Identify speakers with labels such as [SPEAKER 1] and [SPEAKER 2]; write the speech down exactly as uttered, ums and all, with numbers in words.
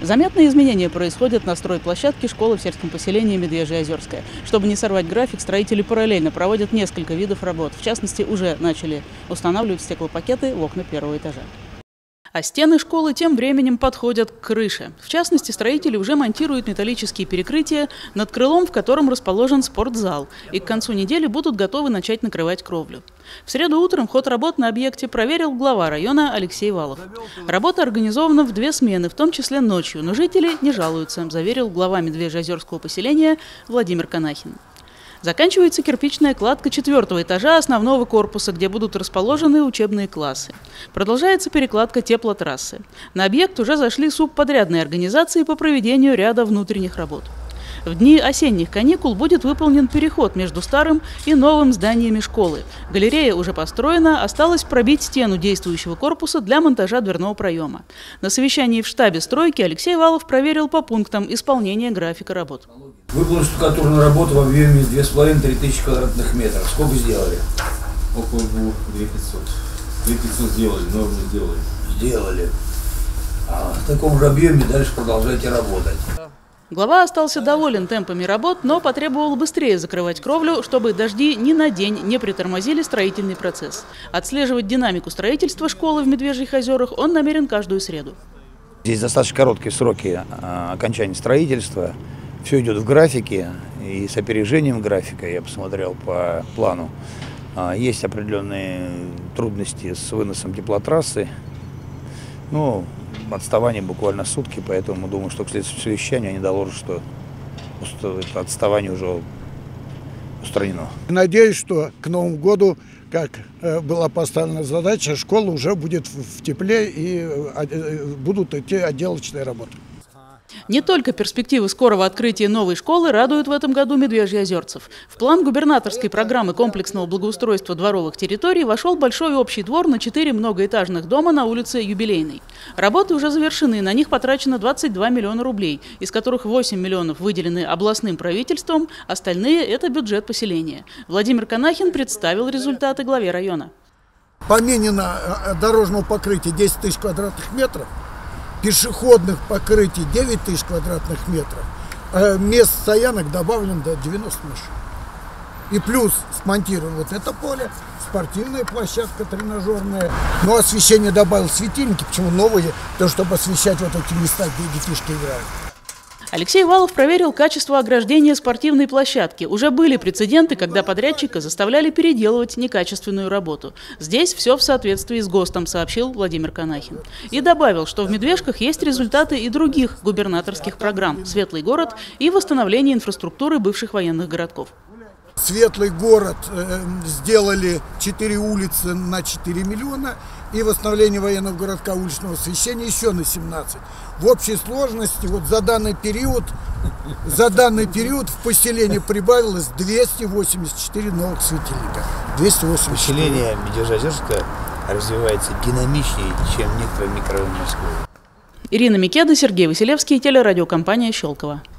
[SPEAKER 1] Заметные изменения происходят на стройплощадке школы в сельском поселении Медвежьеозерское. Чтобы не сорвать график, строители параллельно проводят несколько видов работ. В частности, уже начали устанавливать стеклопакеты в окна первого этажа. А стены школы тем временем подходят к крыше. В частности, строители уже монтируют металлические перекрытия над крылом, в котором расположен спортзал. И к концу недели будут готовы начать накрывать кровлю. В среду утром ход работ на объекте проверил глава района Алексей Валов. Работа организована в две смены, в том числе ночью, но жители не жалуются, заверил глава Медвежьеозерского поселения Владимир Канахин. Заканчивается кирпичная кладка четвертого этажа основного корпуса, где будут расположены учебные классы. Продолжается перекладка теплотрассы. На объект уже зашли субподрядные организации по проведению ряда внутренних работ. В дни осенних каникул будет выполнен переход между старым и новым зданиями школы. Галерея уже построена, осталось пробить стену действующего корпуса для монтажа дверного проема. На совещании в штабе стройки Алексей Валов проверил по пунктам исполнения графика работ.
[SPEAKER 2] Выполнена штукатурная работа в объеме две с половиной — три тысячи квадратных метров. Сколько сделали?
[SPEAKER 3] Около двух, две пятьсот. две пятьсот сделали, нормы сделали.
[SPEAKER 2] Сделали. А в таком же объеме дальше продолжайте работать.
[SPEAKER 1] Глава остался доволен темпами работ, но потребовал быстрее закрывать кровлю, чтобы дожди ни на день не притормозили строительный процесс. Отслеживать динамику строительства школы в Медвежьих озерах он намерен каждую среду.
[SPEAKER 2] Здесь достаточно короткие сроки окончания строительства. Все идет в графике и с опережением графика, я посмотрел по плану. Есть определенные трудности с выносом теплотрассы. Ну, отставание буквально сутки, поэтому думаю, что к следующему совещанию они доложат, что это отставание уже устранено.
[SPEAKER 4] Надеюсь, что к Новому году, как была поставлена задача, школа уже будет в тепле и будут идти отделочные работы.
[SPEAKER 1] Не только перспективы скорого открытия новой школы радуют в этом году медвежьеозерцев. В план губернаторской программы комплексного благоустройства дворовых территорий вошел большой общий двор на четыре многоэтажных дома на улице Юбилейной. Работы уже завершены, на них потрачено двадцать два миллиона рублей, из которых восемь миллионов выделены областным правительством, остальные – это бюджет поселения. Владимир Канахин представил результаты главе района.
[SPEAKER 4] Поменено дорожного покрытия десять тысяч квадратных метров. Пешеходных покрытий девять тысяч квадратных метров, а мест стоянок добавлено до девяноста машин. И плюс смонтировано вот это поле, спортивная площадка тренажерная. Но освещение добавил светильники, почему новые, то чтобы освещать вот эти места, где детишки играют.
[SPEAKER 1] Алексей Валов проверил качество ограждения спортивной площадки. Уже были прецеденты, когда подрядчика заставляли переделывать некачественную работу. Здесь все в соответствии с ГОСТом, сообщил Владимир Канахин. И добавил, что в Медвежках есть результаты и других губернаторских программ «Светлый город» и восстановление инфраструктуры бывших военных городков.
[SPEAKER 4] Светлый город э, сделали четыре улицы на четыре миллиона и восстановление военного городка уличного освещения еще на семнадцать. В общей сложности вот за данный период, за данный период в поселении прибавилось двести восемьдесят четыре новых светильника. двести восемьдесят четыре.
[SPEAKER 2] Поселение Медвежьеозерское развивается динамичнее, чем некоторые микрорайоны Москвы.
[SPEAKER 1] Ирина Микеда, Сергей Василевский, телерадиокомпания «Щелково».